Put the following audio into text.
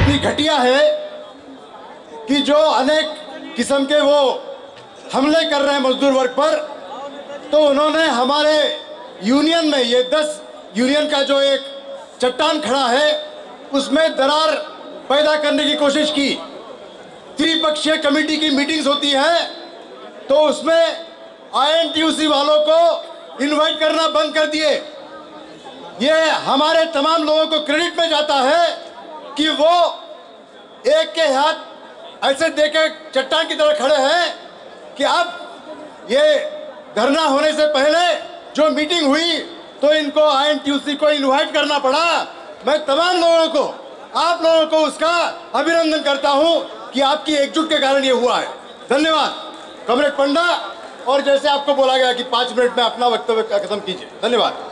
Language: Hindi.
इतनी घटिया है कि जो अनेक किस्म के वो हमले कर रहे हैं मजदूर वर्ग पर, तो उन्होंने हमारे यूनियन में ये 10 यूनियन का जो एक चट्टान खड़ा है उसमें दरार पैदा करने की कोशिश की। त्रिपक्षीय कमेटी की मीटिंग्स होती है तो उसमें INTUC वालों को इनवाइट करना बंद कर दिए। ये हमारे तमाम लोगों को क्रेडिट में जाता है कि वो एक के हाथ ऐसे देकर चट्टान की तरह खड़े हैं कि अब ये धरना होने से पहले जो मीटिंग हुई तो इनको INTUC को इनवाइट करना पड़ा। मैं तमाम लोगों को, आप लोगों को उसका अभिनंदन करता हूं कि आपकी एकजुट के कारण ये हुआ है। धन्यवाद कॉमरेड पंडा। और जैसे आपको बोला गया कि 5 मिनट में अपना वक्तव्य खत्म कीजिए। धन्यवाद।